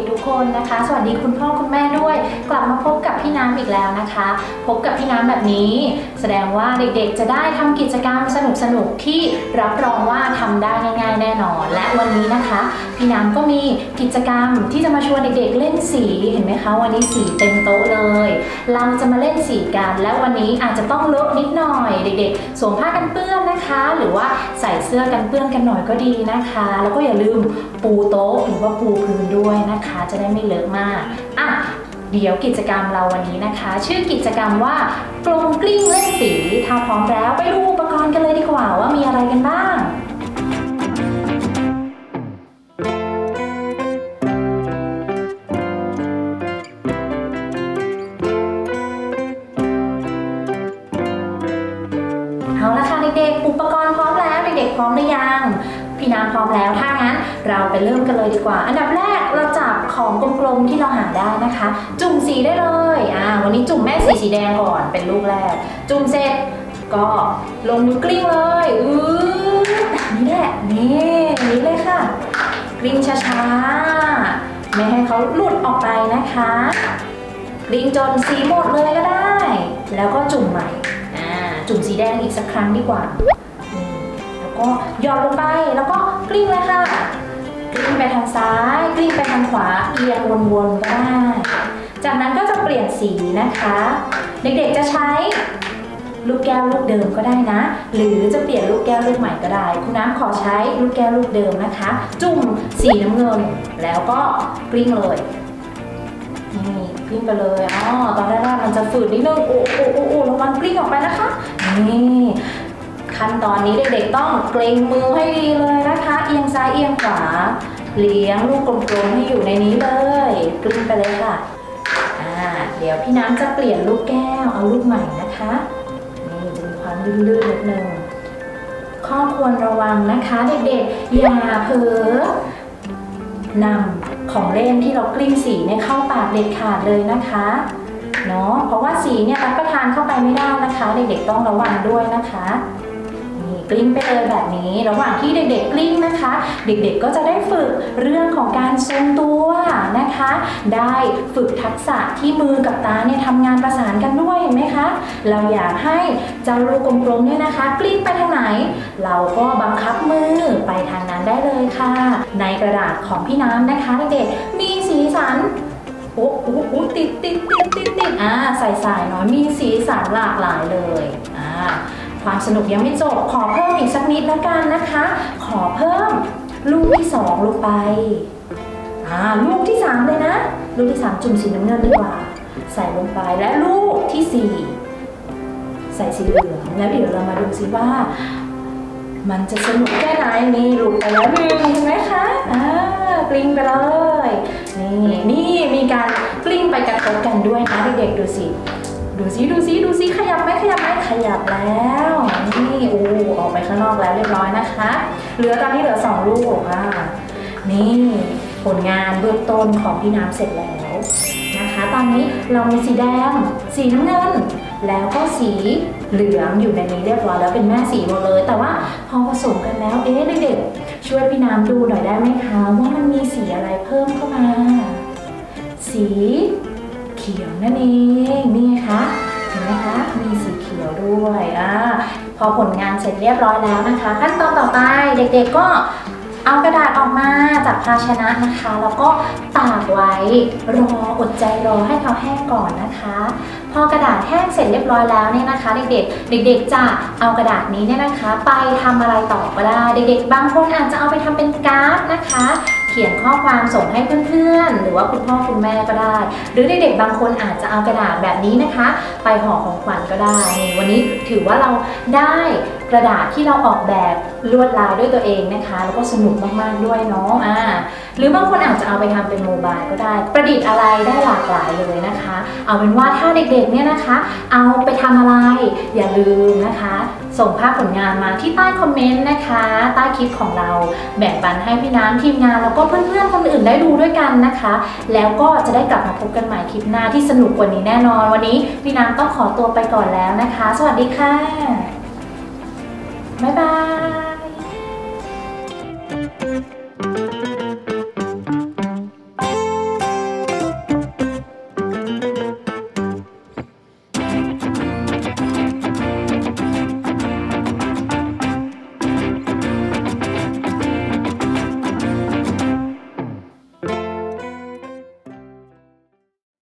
ทุกคนนะคะสวัสดีคุณพ่อคุณแม่ด้วยกลับมาพบกับพี่น้ำอีกแล้วนะคะพบกับพี่น้ำแบบนี้แสดงว่าเด็กๆจะได้ทำกิจกรรมสนุกๆที่รับรองว่าทำได้ง่ายๆแน่นอนและวันนี้นะคะพี่น้ำก็มีกิจกรรมที่จะมาชวนเด็กๆเล่นสีเห็นไหมคะวันนี้สีเต็มโต๊ะเลยเราจะมาเล่นสีกันและวันนี้อาจจะต้องเลอะนิดหน่อยเด็กๆสวมผ้ากันเปื้อนนะคะหรือว่าใส่เสื้อกันเปื้อนกันหน่อยก็ดีนะคะแล้วก็อย่าลืมปูโต๊ะหรือว่าปูพื้นด้วยนะคะจะได้ไม่เลอะมากเดี๋ยวกิจกรรมเราวันนี้นะคะชื่อกิจกรรมว่ากลมกลิ้งเล่นสีถ้าพร้อมแล้วไปดูอุปกรณ์กันเลยดีกว่าว่ามีอะไรกันบ้างเอาละค่ะเด็กๆอุปกรณ์พร้อมแล้วเด็กๆพร้อมหรือยังพี่น้ำพร้อมแล้วถ้างั้นเราไปเริ่มกันเลยดีกว่าอันดับแรกเราจับของกลมๆที่เราหาได้นะคะจุ่มสีได้เลยวันนี้จุ่มแม่สีแดงก่อนเป็นลูกแรกจุ่มเสร็จก็ลงมือกลิ้งเลยแบบนี้แหละนี่เลยค่ะกลิ้งช้าๆไม่ให้เขาหลุดออกไปนะคะกลิ้งจนสีหมดเลยก็ได้แล้วก็จุ่มใหม่จุ่มสีแดงอีกสักครั้งดีกว่าก็หย่อนลงไปแล้วก็กลิ้งเลยค่ะกลิ้งไปทางซ้ายกลิ้งไปทางขวาเอียงวนๆก็ได้จากนั้นก็จะเปลี่ยนสีนะคะเด็กๆจะใช้ลูกแก้วลูกเดิมก็ได้นะหรือจะเปลี่ยนลูกแก้วลูกใหม่ก็ได้คุณน้ำขอใช้ลูกแก้วลูกเดิมนะคะจุ่มสีน้ำเงินแล้วก็กลิ้งเลยนี่กลิ้งไปเลยตอนแรกๆมันจะฝืดนิดนึงโอ้ระวังกลิ้งออกไปนะคะนี่ขั้นตอนนี้เด็กๆต้องเกรงมือให้ดีเลยนะคะเอียงซ้ายเอียงขวาเลี้ยงลูกกลมๆให้อยู่ในนี้เลยกลิ้งไปเลยค่ะเดี๋ยวพี่น้ำจะเปลี่ยนลูกแก้วเอาลูกใหม่นะคะนี่จะมีความลื่นๆนิดนึงข้อควรระวังนะคะเด็กๆอย่าเผลอนำของเล่นที่เรากลิ้งสีเนี่ยเข้าปากเด็ดขาดเลยนะคะเนาะเพราะว่าสีเนี่ยรับประทานเข้าไปไม่ได้นะคะเด็กๆต้องระวังด้วยนะคะกลิ้งไปเลยแบบนี้ระหว่างที่เด็กๆกลิ้งนะคะเด็กๆก็จะได้ฝึกเรื่องของการทรงตัวนะคะได้ฝึกทักษะที่มือกับตาเนี่ยทำงานประสานกันด้วยเห็นไหมคะเราอยากให้เจ้าลูกกลมๆเนี่ยนะคะกลิ้งไปทางไหนเราก็บังคับมือไปทางนั้นได้เลยค่ะในกระดาษของพี่น้ำนะคะเด็กๆมีสีสันติดใส่สายน้อยมีสีสันหลากหลายเลยความสนุกยังไม่จบขอเพิ่มอีกสักนิดแล้วกันนะคะขอเพิ่มลูกที่2ลงไปลูกที่3เลยนะลูกที่3จุ่มสีน้ำเงินดีกว่าใส่ลงไปและลูกที่4ใส่สีเหลืองแล้วเดี๋ยวเรามาดูซิว่ามันจะสนุกแค่ไหนนี่หลุดไปแล้ว1เห็นไหมคะกลิ้งไปเลยนี่มีการกลิ้งไปกระทบกันด้วยนะเด็กๆดูสิขยับไหมขยับแล้วนี่ออกไปข้างนอกแล้วเรียบร้อยนะคะตอนนี้เหลือ2ลูกนี่ผลงานเบื้องต้นของพี่น้ำเสร็จแล้วนะคะตอนนี้เรามีสีแดงสีน้ำเงินแล้วก็สีเหลืองอยู่ในนี้เรียบร้อยแล้วเป็นแม่สีหมดเลยแต่ว่าพอผสมกันแล้วเด็กๆช่วยพี่น้ำดูหน่อยได้ไหมคะว่ามันมีสีอะไรเพิ่มเข้ามาสีเขียวนั่นเองนี่ไงคะเห็นไหมคะมีสีเขียวด้วยพอผลงานเสร็จเรียบร้อยแล้วนะคะขั้นตอนต่อไปเด็กๆก็เอากระดาษออกมาจากภาชนะนะคะแล้วก็ตากไว้อดใจรอให้เขาแห้งก่อนนะคะพอกระดาษแห้งเสร็จเรียบร้อยแล้วเนี่ยนะคะเด็กๆจะเอากระดาษนี้เนี่ยนะคะไปทำอะไรต่อก็ได้เด็กๆบางคนอาจจะเอาไปทำเป็นการ์ดนะคะเขียนข้อความส่งให้เพื่อนๆหรือว่าคุณพ่อคุณแม่ก็ได้หรือเด็กๆบางคนอาจจะเอากระดาษแบบนี้นะคะไปห่อของขวัญก็ได้วันนี้ถือว่าเราได้กระดาษที่เราออกแบบลวดลายด้วยตัวเองนะคะแล้วก็สนุกมากๆด้วยเนาะหรือบางคนอาจจะเอาไปทำเป็นโมบายก็ได้ประดิษฐ์อะไรได้หลากหลายเลยนะคะเอาเป็นว่าถ้าเด็กๆเนี่ยนะคะเอาไปทำอะไรอย่าลืมนะคะส่งภาพผลงานมาที่ใต้คอมเมนต์นะคะใต้คลิปของเราแบ่งปันให้พี่น้ำทีมงานแล้วก็เพื่อนๆคนอื่นได้ดูด้วยกันนะคะแล้วก็จะได้กลับมาพบกันใหม่คลิปหน้าที่สนุกกว่านี้แน่นอนวันนี้พี่น้ำต้องขอตัวไปก่อนแล้วนะคะสวัสดีค่ะ